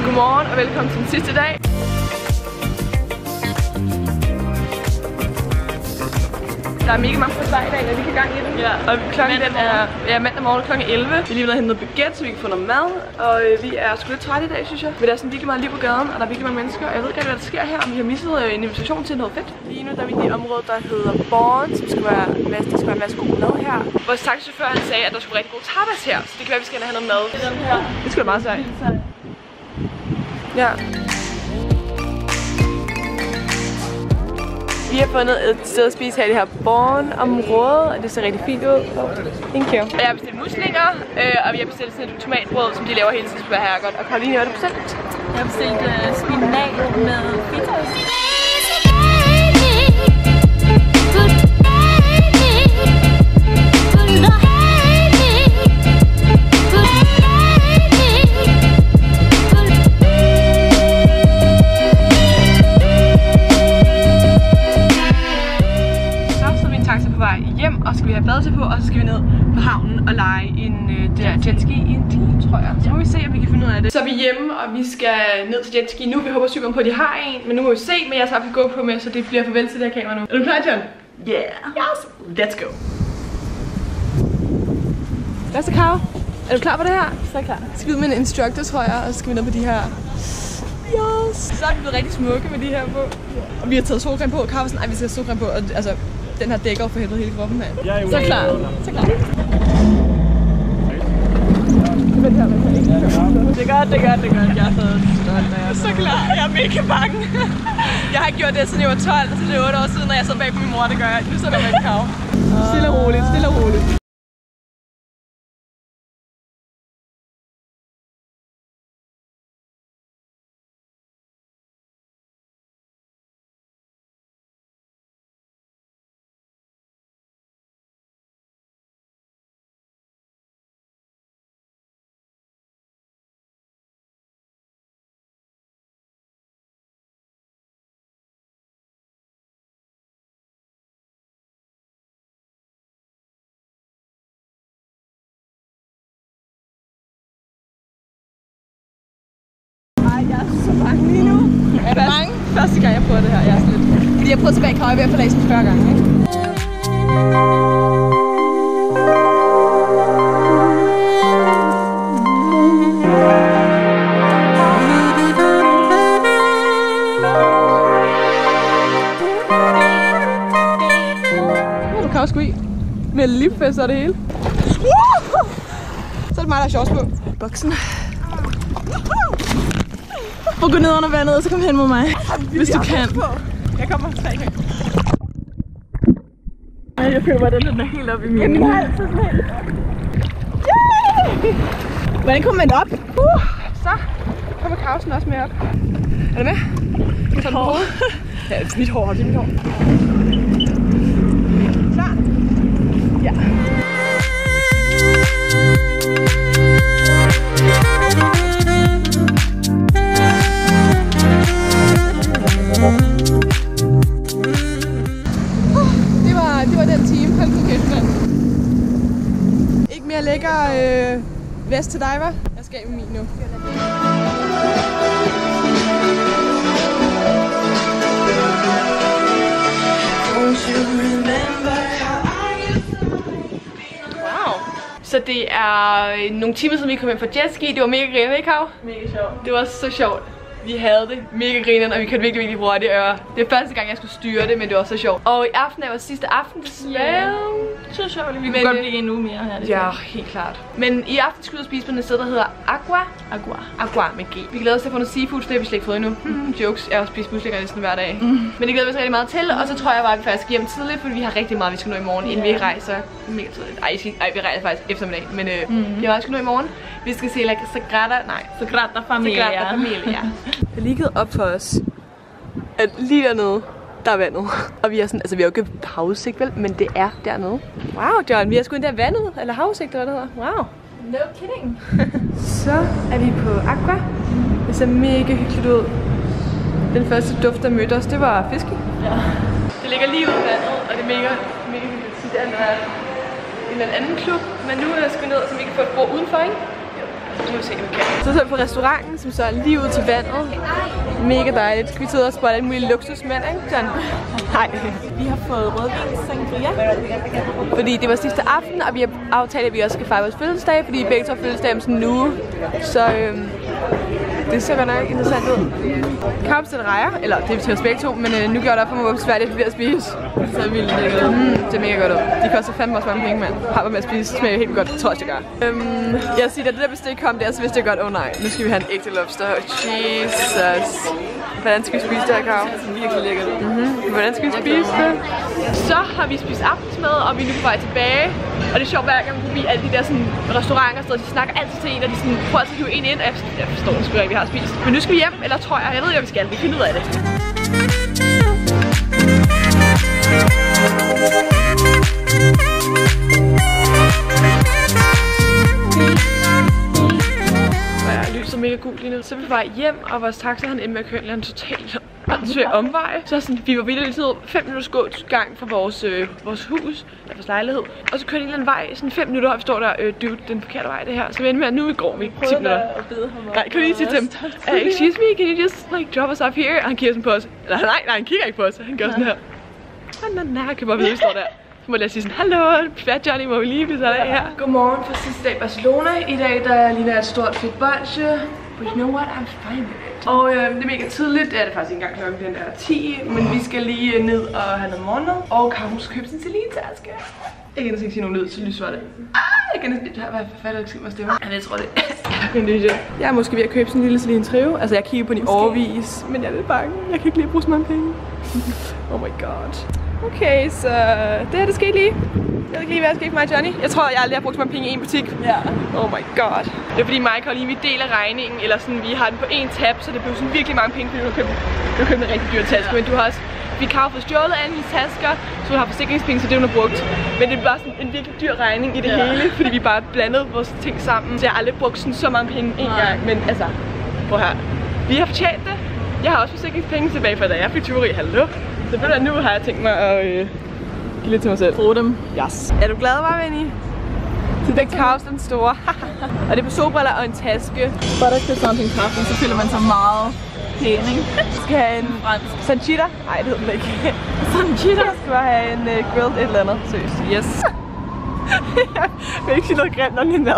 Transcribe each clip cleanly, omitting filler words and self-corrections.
Godmorgen og velkommen til den sidste dag. Der er mega mange på vej i dag, når vi kan gang i den. Ja, og klokken den er mandag morgen kl. 11. Vi er lige ved at hente noget baguette, så vi kan få noget mad. Og vi er sgu lidt trætte i dag, synes jeg. Men der er sådan virkelig meget liv på gaden, og der er virkelig mange mennesker. Og jeg ved ikke, hvad der sker her, om vi har misset en invitation til noget fedt. Lige nu der er vi i det område, der hedder Born, som skal være en masse god mad her. Vores taxichauffør han sagde, at der skulle være rigtig god tapas her, så det kan være, at vi skal have noget mad. Det skulle være meget sejt. Ja. Vi har fundet et sted at spise her i det her Born-område, og det ser rigtig fint ud. Thank you. Og jeg har bestilt muslinger, og vi har bestilt sådan et tomatbrød, som de laver hele tiden, skulle være her godt. Og Karoline, hvad har du bestilt? Jeg har bestilt spinat med fetaost. Hjem, og så skal vi have badetøj på, og så skal vi ned på havnen og lege en jetski i en time, tror jeg. Så må vi se, om vi kan finde ud af det. Så er vi hjemme, og vi skal ned til jetski nu. Vi håber sygt på, at de har en, men nu må vi se, men jeg har haft gå på med, så det bliver farvel til det her kamera nu. Er du klar, John? Yeah! Yes! Let's go! Hvad så, Karo? Er du klar på det her? Så er jeg klar. Så skal vi ud med en instructor, tror jeg, og så skal vi ned på de her. Yes! Så er vi blevet rigtig smukke med de her på. Og vi har taget solcreme på, og Karo sådan, ej, vi skal have solcreme på, og altså, den her dækker for helvede hele kroppen, mand. Så klar. Så klar. Det er godt. Jeg er så klar. Jeg er mega bange. Jeg har gjort det, siden jeg var 12, så det er 8 år siden, når jeg sad bag på min mor, det gør jeg. Nu sidder jeg med Karo. Stille og roligt, stille og roligt. Jeg er så bange lige nu. Er du bange? Første gang jeg prøver det her, jeg er sådan lidt. Fordi jeg prøvede tilbage i Krav i hvert fald af sådan 40 gange, ikke? Nu kan jeg sgu i. Med lipfest og det hele. Så er det mig, der har shorts på. Boksen. Prøv at gå ned under vandet, og så kom hen mod mig, hvis du kan. Jeg kommer 3 gange. Jeg føler bare, den er helt oppe i min hals. Hvordan kommer man op? Så kommer Kausen også med op. Er du med? Mit hår. Ja, det er mit hår. Klar? Ja. Det var den time. Hold nu kæft, mand. Ikke mere lækker vest til dig, hva'? Jeg skal af med min nu. Wow. Så det er nogle timer siden vi kom hjem fra jetski. Det var mega griner, ikke, Hav? Mega sjovt. Det var så sjovt. Vi havde det mega grineren, og vi kørte virkelig hurtigt. Det er første gang, jeg skulle styre det, men det var så sjovt. Og i aften er vores sidste aften, desværre. Så sjovt. Vi kunne godt blive en uge mere her. Ja, helt klart. Men i aften skulle vi ud og spise på et sted, der hedder Agua med G. Vi glæder os til at få noget seafood, for det har vi slet ikke fået endnu. Jokes, jeg har spist muslinger næsten hver dag. Men det glæder vi os rigtig meget til, og så tror jeg bare, at vi faktisk skal hjem tidligt, fordi vi har rigtig meget, vi skal nå i morgen, inden vi rejser mega tidligt. Ej, vi rejser faktisk eftermiddag, men vi har også skal nå i morgen. Vi skal se Sagrada Familia. Det er lige givet op for os, at lige dernede, der er vandet. Og vi er sådan, altså vi har jo ikke havudsigt, vel, men det er dernede. Wow, John, vi har sgu endda vandet, eller havudsigt, eller hvad det hedder. Wow. No kidding. Så er vi på Agua. Det ser mega hyggeligt ud. Den første duft, der mødte os, det var fiske. Ja. Det ligger lige ude i vandet, og det er mega hyggeligt. Det er en eller anden klub, men nu er jeg sgu ned, så vi kan få et bord udenfor, ikke? Det vil se, om vi kan. Så er vi på restauranten, som så er lige ud til vandet. Mega dejligt. Skal vi sidde og spotte alle mulige luksusmænd, ikke, John? Hej. Vi har fået rødvin sangria. Fordi det var sidste aften, og vi har aftalt, at vi også skal fejre vores fødselsdag, fordi vi begge to har fødselsdag om sådan en uge. Så det ser godt nok interessant ud. Kamp til rejer, eller det er til os begge to, men nu gør det op for mig, hvor svært det bliver at spise. Så er vildt lækkert. Det er mega godt ud. De koster fandme også mange penge, mand. Har med at spise, smager helt godt, tror jeg, det gør. Jeg siger, da det der bestik kom der, så vidste jeg godt, nej, nu skal vi have en ægte lobster. Jesus. Hvordan skal vi spise det her, Kav? Det er virkelig lækkert. Hvordan skal vi spise det? Så har vi spist aftensmad, og vi er nu på vej tilbage. Og det er sjovt, hver gang vi alle de der sådan, restauranter og de snakker altid til en, og de sådan, prøver altid at hive en ind. Jeg forstår sgu ikke, vi har spist. Men nu skal vi hjem, eller tror jeg ved ikke, hvad vi skal. Vi finder ud af det. Lyset mega gult lige nu. Så er vi på vej hjem, og vores taxa han endte med at køre en totalt åndssvær omvej. Så sådan, vi var vildt lidt 5 minutters gågang fra vores hus, eller vores lejlighed. Og så kørte en eller anden vej, sådan 5 minutter, og vi står der, dude, den forkerte vej det her. Så vi endte med, at nu går vi 10 minutter. Nej, kan du lige sige til dem, excuse me, can you just like drop us off here? Og han kigger sådan på os. Eller nej, han kigger ikke på os. Han gør sådan her. Nej, han kan bare vide, vi står der. Så må jeg sige sådan, hallo, Fat Johnny, må vi lige blive sådan her. Godmorgen for sidste dag i Barcelona. I dag der ligner et stort fedt bolsje. But you know what, I'm fine with it. Og det er mega tidligt, det er det faktisk ikke engang klokken, den er 10. Men vi skal lige ned og have noget morgenmad. Og Karin skal købe sin Celine-taske. Jeg kan næsten ikke sige nogen lyd, så lys var det. Jeg kan næsten hvad fatter ikke sige mig stemme. Jeg tror det. Jeg er måske ved at købe sådan en lille Celine Trio. Altså jeg kigger på den i årevis, men jeg er lidt bange. Jeg kan ikke lige bruge så mange penge. Oh my god. Okay, så det her det skete lige. Jeg ved ikke lige, hvad der skete for mig, Johnny. Jeg tror, jeg aldrig har brugt så mange penge i en butik. Ja. Oh my god. Det er fordi mig og Karoline, vi deler regningen, eller sådan, vi har den på én tab, så det bliver sådan virkelig mange penge, fordi du har købt en rigtig dyr taske. Ja. Men du har også, vi har fået stjålet alle mine tasker, så du har forsikringspenge, så det hun har brugt. Men det er bare sådan en virkelig dyr regning i det hele, fordi vi bare blandede vores ting sammen. Så jeg har aldrig brugt sådan så mange penge en gang. Men altså, prøv her. Vi har fortjent det. Jeg har også forsikringspenge tilbage fra da jeg fik tyveri. Hallo. Så ved du, nu har jeg tænkt mig at give lidt til mig selv. Brug dem. Yes. Er du glad, var Vinnie? Til den kaos, den store. Og det er på solbriller og en taske. For der skal sådan en kaffe, så føler man sig meget pæn, ikke? Skal have en sanchita? Nej, det hedder den ikke. Sanchita? Jeg skal bare have en grilled et eller andet. Seriøst. Yes. Jeg vil ikke sige noget grimt, når den er mad.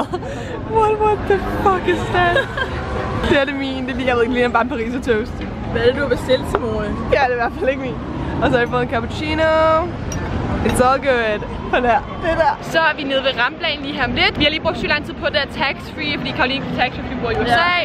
What the fuck is that? Det er det min. Det er lige, jeg ved ikke, lige bare en Pariser toast. Hvad er det, du har bestilt til morgen? Ja, det er i hvert fald ikke min. Og så har vi fået en cappuccino. It's all good. På der. Det der. Så er vi nede ved Ramplanen lige her om lidt. Vi har lige brugt så lang tid på det der tax-free, fordi Karoline kan tax-free bor i USA. Ja.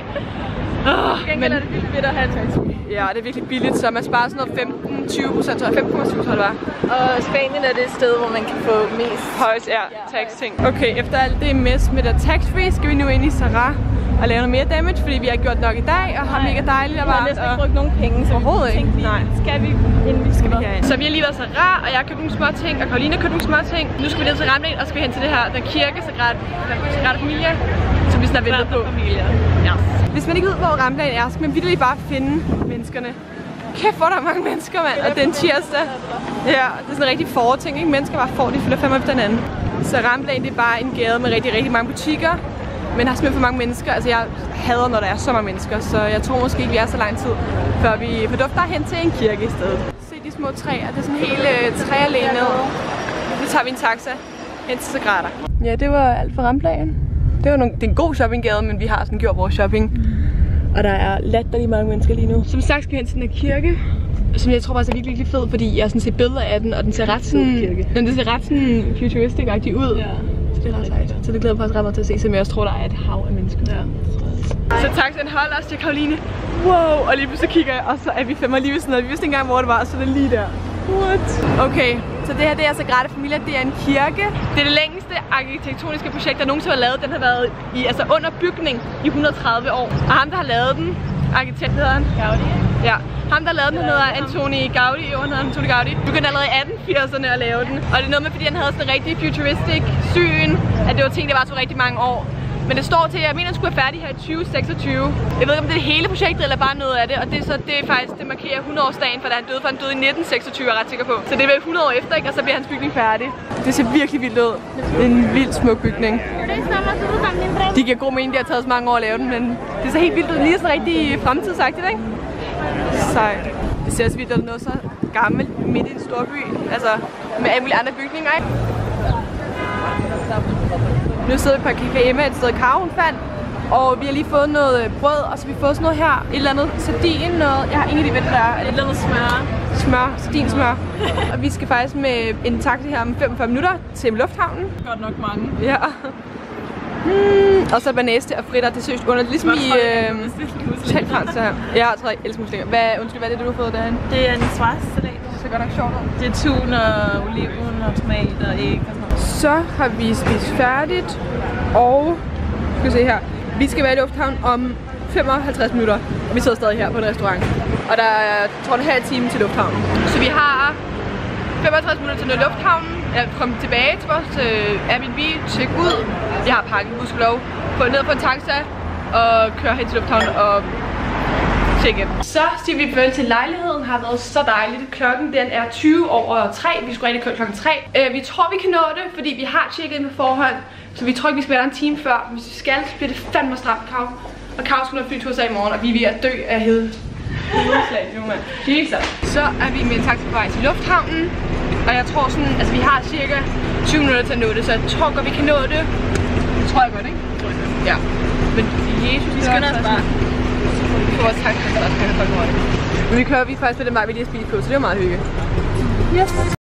Men er det virkelig fedt at have tax-free. Ja, det er virkelig billigt, så man sparer sådan noget 15-20%, tror jeg. 5,7 tror jeg det var. Og Spanien er det et sted, hvor man kan få mest højst tax-ting. Okay, efter alt det mess med der tax-free, skal vi nu ind i Zara og lave noget mere damage, fordi vi har gjort nok i dag og har mega dejligt og varmt. Vi har næsten ikke brugt nogen penge, så overhovedet ikke. Nej. Skal vi, inden vi skal herind. Så vi har lige været Zara, og jeg har købt nogle små ting, og Karoline har købt nogle små ting. Nu skal vi ned til Ramplanen, og skal vi hen til det her, den kirke, Sagrada Familia, som vi snart venter på. Ja. Hvis man ikke ved, hvor Ramplanen er, så skal man virkelig bare finde menneskerne. Kæft, hvor der er mange mennesker, mand. Og den tirsdag. Ja, det er sådan en rigtig forting, ikke? Mennesker bare får, de følger fem efter hinanden. Så Ramplanen, det er bare en gade med rigtig mange butikker. Men der er simpelthen for mange mennesker. Altså jeg hader, når der er så mange mennesker. Så jeg tror måske ikke, vi er så lang tid, før vi fordufter hen til en kirke i stedet. Se de små træer. Det er sådan hele træalléen ned. Nu tager vi en taxa hen til Sagrada. Ja, det var alt for Ramplanen. Det er en god shoppinggade, men vi har sådan gjort vores shopping. Og der er latterligt mange mennesker lige nu. Som sagt skal vi hen til den her kirke, som jeg tror faktisk er virkelig fed, fordi jeg har sådan set billeder af den, og den ser ret sådan, den ser ret sådan futuristic-agtig ud. Ja. Så det er ret sejt. Så det glæder mig faktisk ret meget til at se, så jeg også tror, der er et hav af mennesker. Ja. Så taxaen holder os til Karoline. Wow! Og lige pludselig kigger jeg, og så er vi fem lige ved sådan noget. Vi vidste ikke engang, hvor det var, så det er lige der. What? Okay, så det her det er Sagrada Familia, det er en kirke. Det er det længste arkitektoniske projekt, der nogensinde har lavet. Den har været i, altså under bygning i 130 år. Og ham, der har lavet den, arkitekt hedder han. Gaudi. Ja, ham der lavede den hedder Antoni Gaudi. Jo, han hedder Antoni Gaudi. Begyndte allerede i 1880'erne at lave den. Og det er noget med, fordi han havde sådan en rigtig futuristic syn, at det var ting, der var så rigtig mange år. Men det står til, at jeg mener, at skulle være færdig her i 2026. Jeg ved ikke, om det er det hele projektet, eller bare noget af det. Og det er faktisk, det markerer 100-årsdagen, for da han døde, for han døde i 1926, er jeg ret sikker på. Så det er vel 100 år efter, ikke? Og så bliver hans bygning færdig. Det ser virkelig vildt ud. Det er en vild smuk bygning. De giver god mening, de har taget så mange år at lave den, men det ser helt vildt ud. Lige sådan rigtig fremtidsagtigt, ikke? Sejt. Det ser også vildt ud, noget så gammelt midt i en stor by. Altså med alle mulige andre bygninger, ikke? Nu sidder vi på Café Emma et sted, Karo fandt. Og vi har lige fået noget brød, og så har vi fået sådan noget her. Et eller andet sardin, noget. Jeg har ingen idé, hvad det er. Et eller andet smør. Smør, sardinsmør. Og vi skal faktisk med en taxi her om 45 minutter til lufthavnen. Godt nok mange. Ja. Og så banæste og fritter, det er seriøst underligt. Ligesom i totalt fransk her. Jeg har 3 elsmuslinger. Hvad er det, du har fået derhen? Det er en svarsalat. Det ser godt nok sjovt ud. Det er tun og oliven og tomat og æg og sådan noget. Så har vi spist færdigt, og skal vi se her. Vi skal være i lufthavnen om 55 minutter, og vi sidder stadig her på en restaurant. Og der er, tror jeg, en halv time til lufthavnen. Så vi har 55 minutter til lufthavnen. Jeg kommer tilbage til vores Airbnb, tjekke ud. Jeg har pakket gudskelov, få ned på en taxa og køre hen til lufthavnen og tjekke ind. Så siger vi farvel til lejligheden. Har været så dejligt. Klokken den er 3:20. Vi skulle rigtig køre klokken 3. Vi tror vi kan nå det, fordi vi har tjekket ind på forhånd. Så vi tror ikke vi skal være der en time før. Hvis vi skal, så bliver det fandme stramt, Kav. Og Kav skal nå flytur sig i morgen, og vi er ved at dø af hedeslag nu, mand. Jesus. Så er vi med en taxi på vej til lufthavnen. Og jeg tror sådan, altså vi har cirka 20 minutter til at nå det, så jeg tror godt vi kan nå det. Det tror jeg godt, ikke? Det tror jeg godt. Ja. Men Jesus, vi skynder os bare. Vi får vores taxi, så der skal fucking højt. Men vi er faktisk på den vej, vi lige har speedet på, så det er meget hygge. Yes.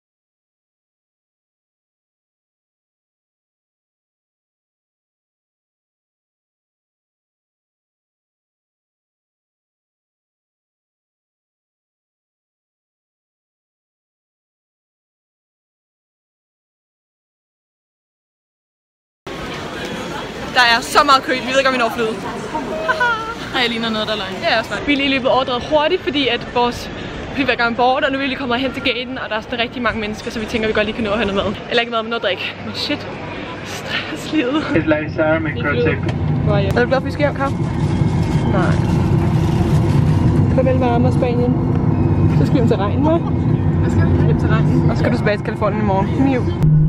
Der er så meget kø, vi ved ikke om vi når flyet. Og jeg ligner noget, der er løgn. Ja, også vi er lige løbet overdrevet hurtigt, fordi at vores fly var gang bort, og nu er vi lige kommet hen til gaten, og der er sådan rigtig mange mennesker, så vi tænker, at vi godt lige kan nå at have noget mad. Eller ikke mad, men noget drik. Men shit, stresslivet. Er du glad for, at vi skal hjem, Kav? Nej. Farvel varme og Spanien. Så skal vi hjem til regn, hva'? Hvad skal vi? Hjem til regn. Og så skal du tilbage til Californien i morgen. Miu.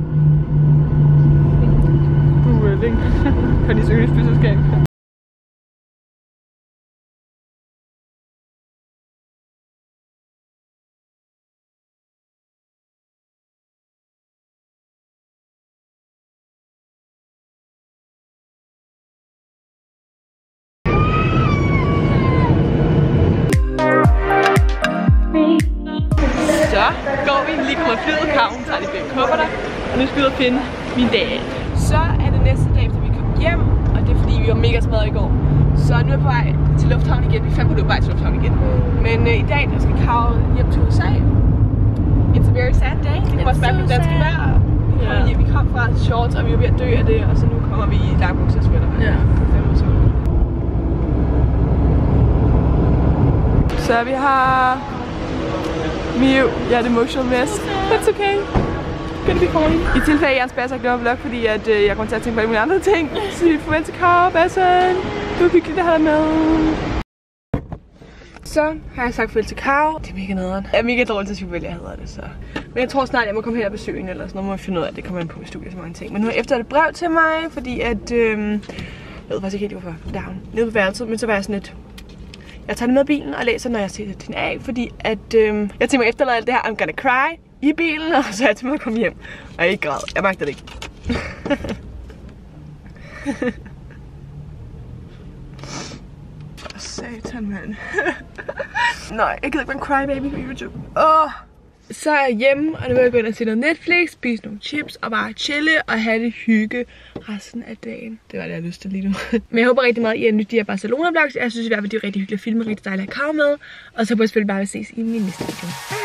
På de søge flyselskab. Så går vi lige kommer flyet, Kaven tager de 5 kopper der, og nu skal vi ud og finde min dag. Så er det næste dag, efter vi kom hjem, og det er fordi vi var mega smadret i går. Så nu er jeg på vej til lufthavnen igen. Vi er 5 minutter på vej til lufthavnen igen. Men i dag der skal Kav hjem til USA. It's a very sad day. Det kommer også være på danske vejr. Vi kom fra shorts, og vi var ved at dø af det, og så nu kommer vi i langbukser og sweater. Ja. Så vi har Miu. Jeg er et emotional mess. That's okay. Gonna be fine. I tilfælde af Jens Basser gjorde vlog, fordi at, jeg kommer til at tænke på alle mulige andre ting. Så farvel til Kav, Bassen. Det var hyggeligt at have dig med. Så har jeg sagt farvel til Kav. Det er mega nederen. Jeg er mega dårlig til at sige farvel, jeg hedder det så. Men jeg tror snart, jeg må komme her og besøge hende, eller sådan noget. Må jeg finde ud af, det kommer ind på i studiet så mange ting. Men nu har jeg efter et brev til mig, fordi at jeg ved faktisk ikke helt hvorfor. Der er hun nede på værelset, men så var jeg sådan lidt. Jeg tager det med i bilen og læser, når jeg ser den af, fordi at jeg tænker mig efterlade alt det her, I'm gonna cry i bilen, og så er jeg til mig at komme hjem. Og jeg ikke græd. Jeg magter det ikke. Satan, mand. Nej, jeg gider ikke være en crybaby på YouTube. Så er jeg hjemme, og nu vil jeg gå ind og se noget Netflix, spise nogle chips og bare chille og have det hygge resten af dagen. Det var det, jeg har lyst til lige nu. Men jeg håber rigtig meget, I har nydt de her Barcelona-vlogs. Jeg synes i hvert fald, det er rigtig hyggeligt at filme, rigtig dejligt at have Kav med. Og så håber jeg selvfølgelig bare, at vi ses i min næste video.